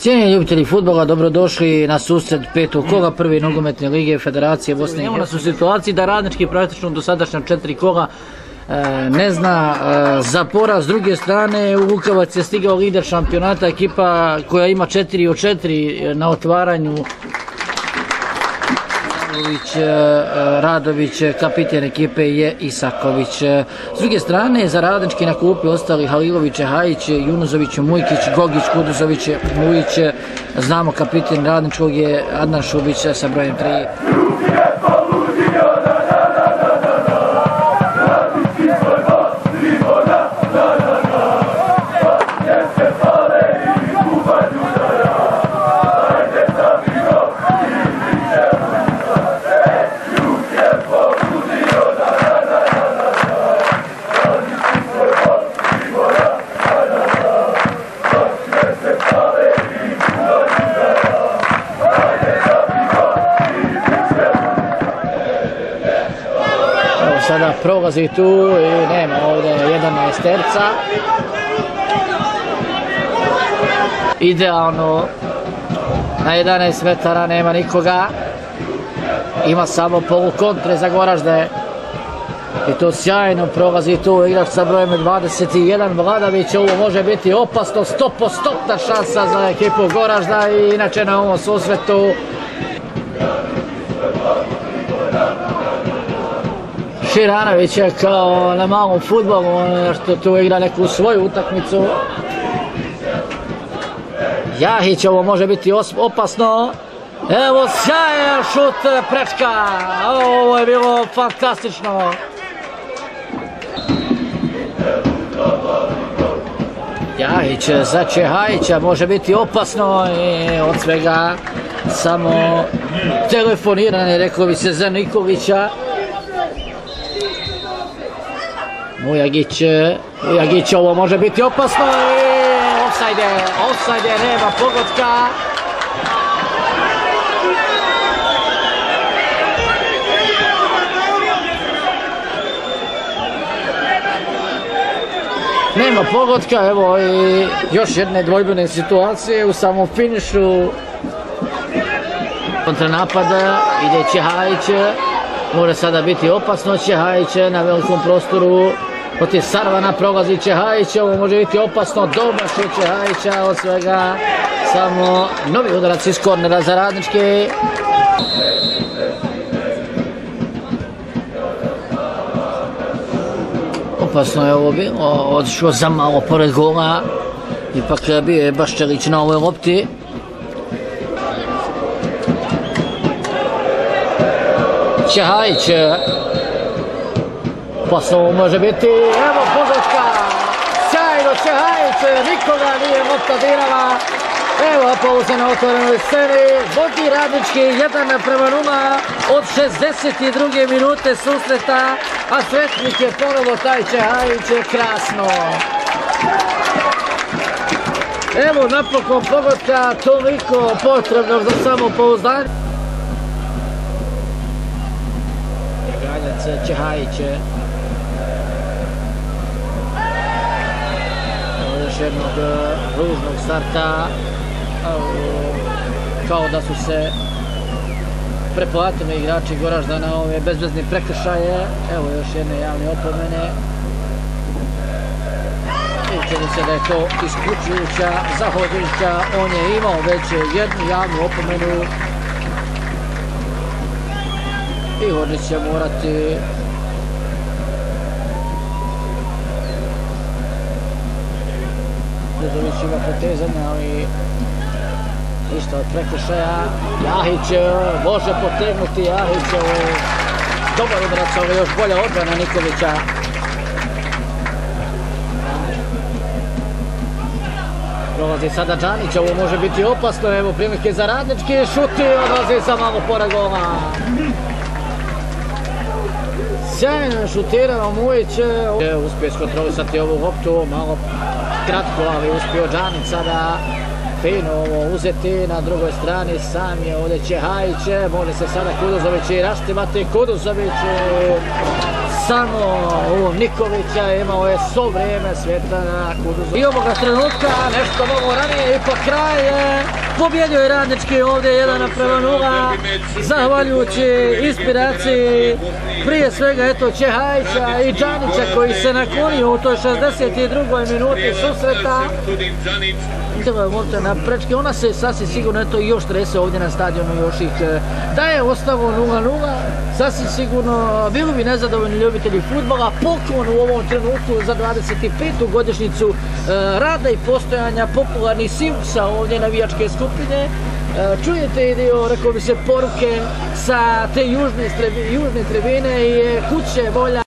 Cijenjeni ljubitelji fudbala, dobrodošli na susret petog kola prve nogometne lige Federacije Bosne i Hercegovine. Evo nas u situaciji da Radnički praktično dosadašnja 4 kola ne zna za poraz. S druge strane, u Lukavac je stigao lider šampionata, ekipa koja ima 4 od 4 na otvaranju. Radović, kapiten ekipe je Isaković. S druge strane, za Radnički na klupi ostali Halilović, Hajić, Junuzović, Mujkić, Gogić, Kuduzović, Mujić. Znamo, kapiten Radničkog je Adnan Šubić sa brojem 3. Sada prolazi tu i nema ovdje 11 terca. Idealno na 11 metara, nema nikoga. Ima samo polukontre za Goražde. I to sjajno prolazi tu igrač sa brojem 21 Vladavić. Ovo može biti opasno, 100% šansa za ekipu Goražda i inače na ovom susretu. Širanović je kao na malom fudbalu, što tu igra neku svoju utakmicu. Jahić, ovo može biti opasno. Evo sjajan šut prečka. Ovo je bilo fantastično. Jahić za Čehajića, može biti opasno i od svega samo telefoniranje, reklo bi se, za Nikolića. Mujagić, ovo može biti opasno i ofsajde, nema pogotka. Nema pogotka, evo i još jedne dvojbene situacije u samom finišu. Kontranapada, ide Čehajić, može sada biti opasno. Čehajić na velikom prostoru protiv Sarvana prolazi Čehajić, ovo može biti opasno, dobar šut Čehajića, od svega samo novi udarac iz kornera za Radnički. Opasno je ovo bilo, odšlo za malo pored gola, ipak bio je Baščelić na ovoj lopti. Čehajić, opasno može biti, evo pogotka, sjajno Čehajić, nikoga nije lopta dirala. Evo pauza na otvorenoj sceni, vodi Radnički 1:0 od 62. minute susreta, a sretnik je ponovo taj Čehajić, krasno. Evo napokon pogotka, toliko potrebno za samopouzdanje. Ganjac Čehajić. Još jednog ružnog starta, kao da su se preplatili igrači Goražda na ove bezvezne prekršaje. Evo još jedne javne opomene. I čini se da je to isključujuća za Hodžića. On je imao već jednu javnu opomenu i Hodžić će morati Kudović ima potezanja, ali ništa od prekršaja. Jahić može potegnuti, Jahić, dobar udarac, ali još bolja odbrana Nikolića. Prolazi sada Džanić, ovo može biti opasno, evo prilike za Radnički, šuti, odlazi sa malo pored gola. Sjajno šutirano Mujić, uspije skontrolisati ovu loptu, malo kratko, ali uspio Džanić sada fino ovo uzeti. Na drugoj strani sam je ovdje Čehajić, može se sada Kuduzović i raštimati. Kuduzović samo Nikolića, imao je svo vrijeme svijeta na Kuduzu. I ovoga trenutka, nešto mnogo ranije, ipak kraj je, pobjedio je Radnički ovdje 1:0, zahvaljujući inspiraciji prije svega eto Čehajića i Džanića koji se naklonio u toj 62. minuti susreta. Možete na prečke, ona se sasvim sigurno eto još trese ovdje na stadionu, još ih da je ostalo 0:0, sasvim sigurno bili bi nezadovoljni ljubitelji fudbala, poklon u ovom trenutku za 25. godišnjicu rada i postojanja popularnih Simsa ovdje navijačke skupine. Čujete i dio, rekao bi se, poruke sa te južne tribine i kuće volja